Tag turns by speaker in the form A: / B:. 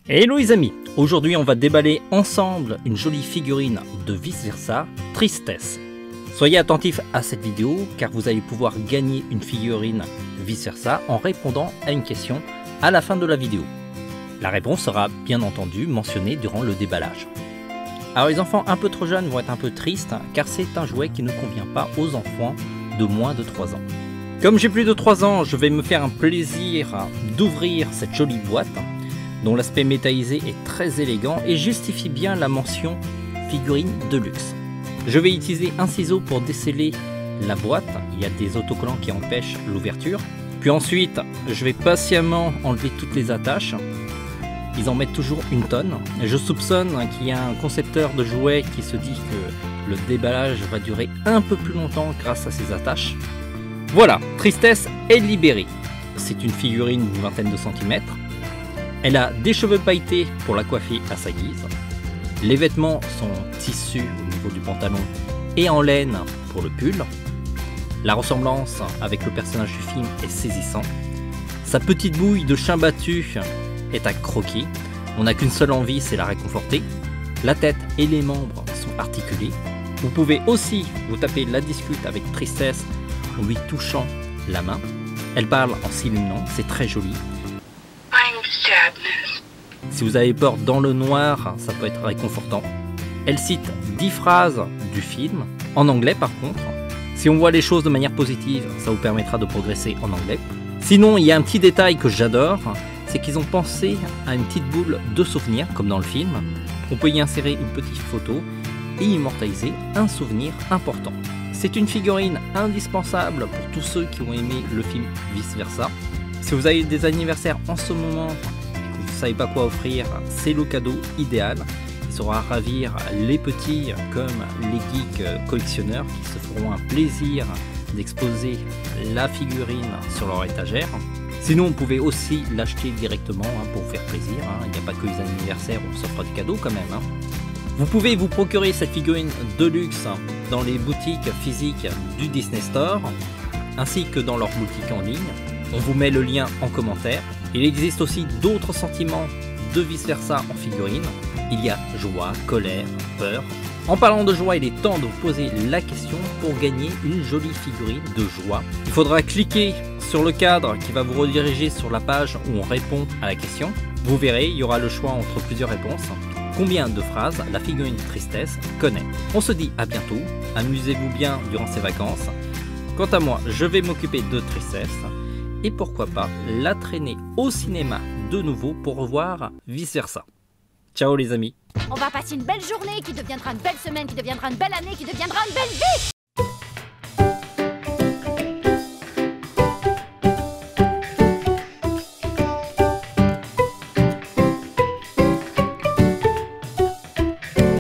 A: Hello les amis, aujourd'hui on va déballer ensemble une jolie figurine de Vice Versa, Tristesse. Soyez attentifs à cette vidéo car vous allez pouvoir gagner une figurine Vice Versa en répondant à une question à la fin de la vidéo. La réponse sera bien entendu mentionnée durant le déballage. Alors les enfants un peu trop jeunes vont être un peu tristes car c'est un jouet qui ne convient pas aux enfants de moins de 3 ans. Comme j'ai plus de 3 ans, je vais me faire un plaisir d'ouvrir cette jolie boîte dont l'aspect métallisé est très élégant et justifie bien la mention figurine de luxe. Je vais utiliser un ciseau pour déceler la boîte, il y a des autocollants qui empêchent l'ouverture. Puis ensuite, je vais patiemment enlever toutes les attaches. Ils en mettent toujours une tonne. Je soupçonne qu'il y a un concepteur de jouets qui se dit que le déballage va durer un peu plus longtemps grâce à ces attaches. Voilà, Tristesse est libérée. C'est une figurine d'une vingtaine de centimètres. Elle a des cheveux pailletés pour la coiffer à sa guise. Les vêtements sont tissus au niveau du pantalon et en laine pour le pull. La ressemblance avec le personnage du film est saisissante. Sa petite bouille de chien battu est à croquer. On n'a qu'une seule envie, c'est la réconforter. La tête et les membres sont articulés. Vous pouvez aussi vous taper la discute avec Tristesse en lui touchant la main. Elle parle en s'illuminant, c'est très joli. Si vous avez peur dans le noir, ça peut être réconfortant. Elle cite 10 phrases du film, en anglais par contre. Si on voit les choses de manière positive, ça vous permettra de progresser en anglais. Sinon, il y a un petit détail que j'adore, c'est qu'ils ont pensé à une petite boule de souvenir, comme dans le film. On peut y insérer une petite photo et immortaliser un souvenir important. C'est une figurine indispensable pour tous ceux qui ont aimé le film Vice Versa. Si vous avez des anniversaires en ce moment, vous ne savez pas quoi offrir, c'est le cadeau idéal. Il saura ravir les petits comme les geeks collectionneurs qui se feront un plaisir d'exposer la figurine sur leur étagère. Sinon, vous pouvez aussi l'acheter directement pour vous faire plaisir. Il n'y a pas que les anniversaires où on s'offre des cadeaux quand même. Vous pouvez vous procurer cette figurine de luxe dans les boutiques physiques du Disney Store ainsi que dans leur boutique en ligne. On vous met le lien en commentaire. Il existe aussi d'autres sentiments de Vice Versa en figurine. Il y a joie, colère, peur. En parlant de joie, il est temps de vous poser la question pour gagner une jolie figurine de joie. Il faudra cliquer sur le cadre qui va vous rediriger sur la page où on répond à la question. Vous verrez, il y aura le choix entre plusieurs réponses. Combien de phrases la figurine Tristesse connaît? On se dit à bientôt. Amusez-vous bien durant ces vacances. Quant à moi, je vais m'occuper de Tristesse. Et pourquoi pas la traîner au cinéma de nouveau pour revoir Vice Versa. Ciao les amis.
B: On va passer une belle journée qui deviendra une belle semaine, qui deviendra une belle année, qui deviendra une belle vie.